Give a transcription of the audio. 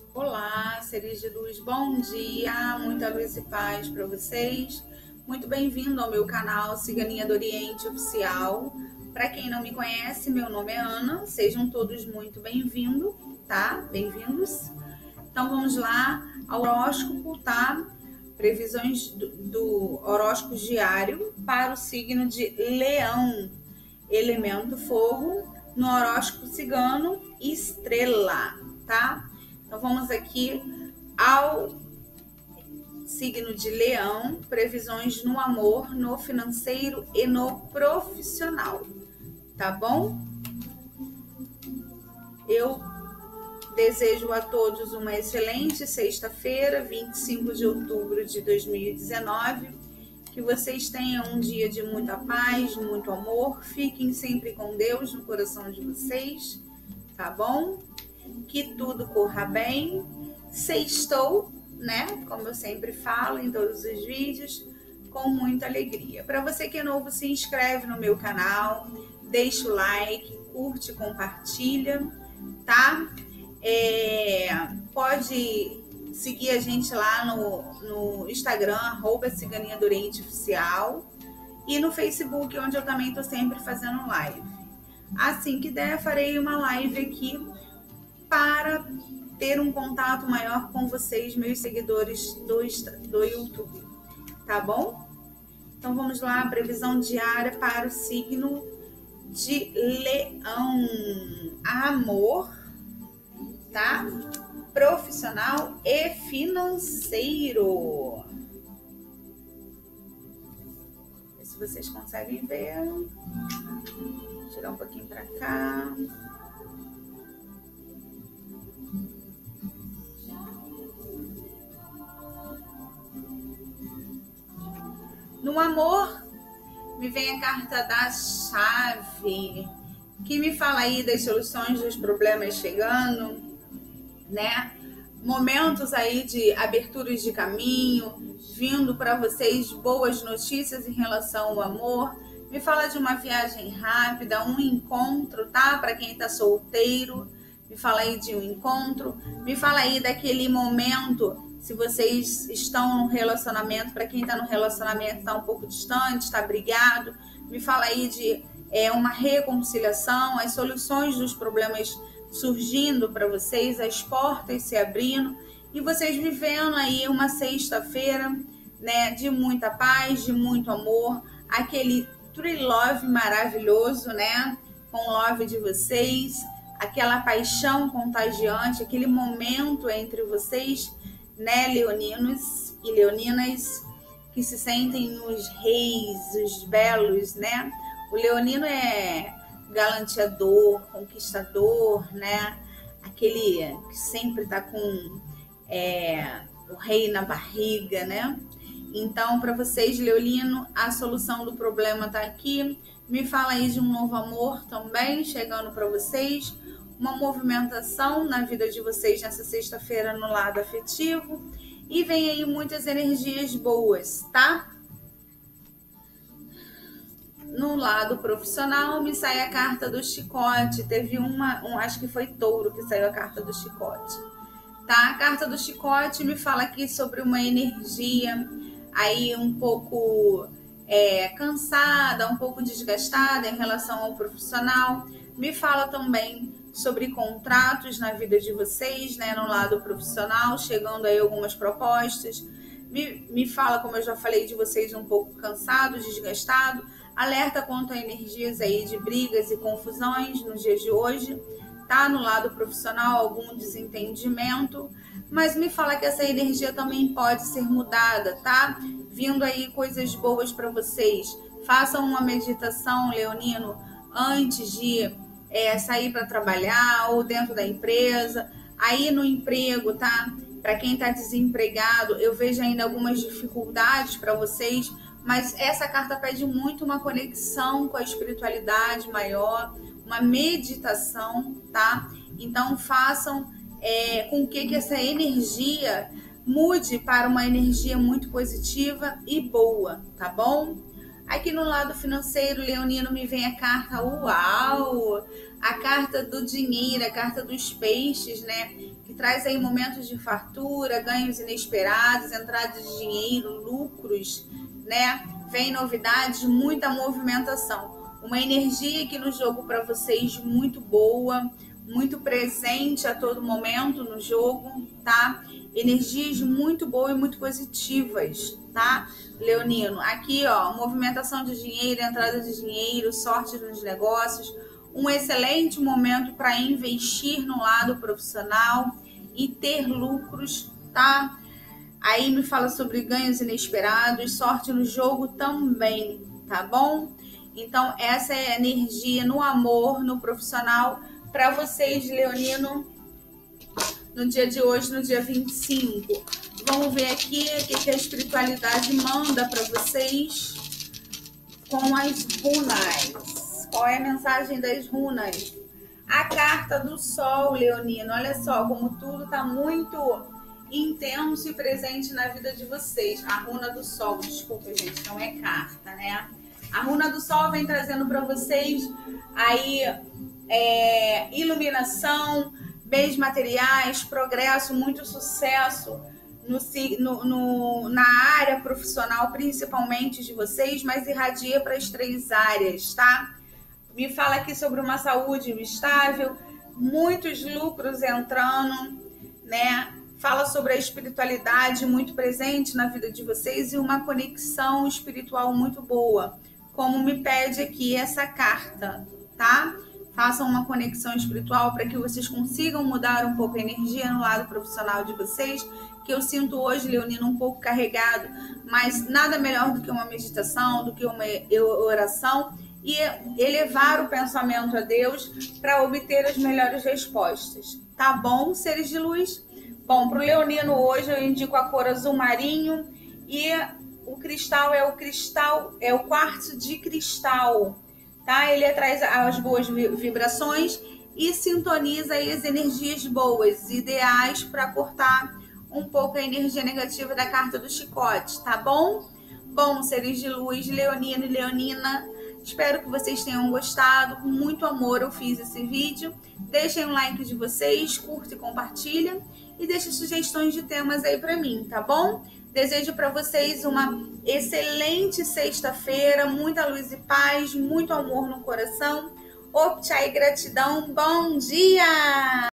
Olá, seres de luz, bom dia, muita luz e paz para vocês. Muito bem-vindo ao meu canal Ciganinha do Oriente Oficial. Para quem não me conhece, meu nome é Ana, sejam todos muito bem-vindos, tá? Bem-vindos. Então vamos lá ao horóscopo, tá? Previsões do horóscopo diário para o signo de Leão, elemento fogo, no horóscopo cigano, estrela, tá? Então vamos aqui ao signo de Leão, previsões no amor, no financeiro e no profissional, tá bom? Eu desejo a todos uma excelente sexta-feira, 25 de outubro de 2019. Que vocês tenham um dia de muita paz, muito amor. Fiquem sempre com Deus no coração de vocês, tá bom? Que tudo corra bem. Sextou, né? Como eu sempre falo em todos os vídeos, com muita alegria. Para você que é novo, se inscreve no meu canal, deixa o like, curte, compartilha, tá? Pode seguir a gente lá no Instagram, @Ciganinha do Oriente Oficial, e no Facebook, onde eu também estou sempre fazendo live. Assim que der, farei uma live aqui para ter um contato maior com vocês, meus seguidores do YouTube, tá bom? Então vamos lá, previsão diária para o signo de Leão. Amor, tá? Profissional e financeiro. Ver se vocês conseguem ver. Vou tirar um pouquinho para cá. No amor, me vem a carta da chave, que me fala aí das soluções dos problemas chegando, né? Momentos aí de aberturas de caminho, vindo para vocês boas notícias em relação ao amor. Me fala de uma viagem rápida, um encontro, tá? Para quem tá solteiro, me fala aí de um encontro. Me fala aí daquele momento, se vocês estão no relacionamento, para quem tá no relacionamento, tá um pouco distante, tá brigado. Me fala aí de uma reconciliação, as soluções dos problemas surgindo para vocês, as portas se abrindo e vocês vivendo aí uma sexta-feira, né, de muita paz, de muito amor, aquele true love maravilhoso, né, com o love de vocês, aquela paixão contagiante, aquele momento entre vocês, né, leoninos e leoninas, que se sentem os reis, os belos, né? O leonino é galanteador, conquistador, né? Aquele que sempre tá com o rei na barriga, né? Então, para vocês, leonino, a solução do problema tá aqui. Me fala aí de um novo amor também chegando para vocês, uma movimentação na vida de vocês nessa sexta-feira no lado afetivo, e vem aí muitas energias boas, tá? No lado profissional, me sai a carta do chicote. Teve acho que foi touro que saiu a carta do chicote, tá? A carta do chicote me fala aqui sobre uma energia aí um pouco cansada, um pouco desgastada em relação ao profissional. Me fala também sobre contratos na vida de vocês, né, no lado profissional, chegando aí algumas propostas. Me fala, como eu já falei, de vocês um pouco cansado, desgastado. Alerta quanto a energias aí de brigas e confusões nos dias de hoje, tá? No lado profissional, algum desentendimento, mas me fala que essa energia também pode ser mudada, tá? Vindo aí coisas boas para vocês. Façam uma meditação, leonino, antes de sair para trabalhar ou dentro da empresa. Aí no emprego, tá? Para quem está desempregado, eu vejo ainda algumas dificuldades para vocês, mas essa carta pede muito uma conexão com a espiritualidade maior, uma meditação, tá? Então façam com que essa energia mude para uma energia muito positiva e boa, tá bom? Aqui no lado financeiro, leonino, me vem a carta, uau! A carta do dinheiro, a carta dos peixes, né? Que traz aí momentos de fartura, ganhos inesperados, entradas de dinheiro, lucros, né? Vem novidades, muita movimentação. Uma energia aqui no jogo para vocês muito boa, muito presente a todo momento no jogo, tá? Energias muito boas e muito positivas, tá, leonino? Aqui, ó, movimentação de dinheiro, entrada de dinheiro, sorte nos negócios, um excelente momento para investir no lado profissional e ter lucros, tá? Aí me fala sobre ganhos inesperados, sorte no jogo também, tá bom? Então, essa é a energia no amor, no profissional, para vocês, leonino, no dia de hoje, no dia 25. Vamos ver aqui o que a espiritualidade manda para vocês com as runas. Qual é a mensagem das runas? A carta do sol, leonino. Olha só como tudo está muito intenso e presente na vida de vocês. A runa do sol, desculpa, gente, não é carta, né? A runa do sol vem trazendo para vocês aí iluminação, bens materiais, progresso, muito sucesso na área profissional, principalmente de vocês, mas irradia para as 3 áreas, tá? Me fala aqui sobre uma saúde estável, muitos lucros entrando, né? Fala sobre a espiritualidade muito presente na vida de vocês e uma conexão espiritual muito boa, como me pede aqui essa carta, tá? Façam uma conexão espiritual para que vocês consigam mudar um pouco a energia no lado profissional de vocês, que eu sinto hoje, leonino, um pouco carregado, mas nada melhor do que uma meditação, do que uma oração e elevar o pensamento a Deus para obter as melhores respostas. Tá bom, seres de luz? Bom, para o leonino hoje eu indico a cor azul marinho e o cristal é o quartzo de cristal, tá? Ele traz as boas vibrações e sintoniza aí as energias boas, ideais para cortar um pouco a energia negativa da carta do chicote, tá bom? Bom, seres de luz, leonino e leonina, espero que vocês tenham gostado. Com muito amor eu fiz esse vídeo. Deixem um like de vocês, curta e compartilha e deixem sugestões de temas aí para mim, tá bom? Desejo para vocês uma excelente sexta-feira, muita luz e paz, muito amor no coração. Optchai, gratidão, bom dia!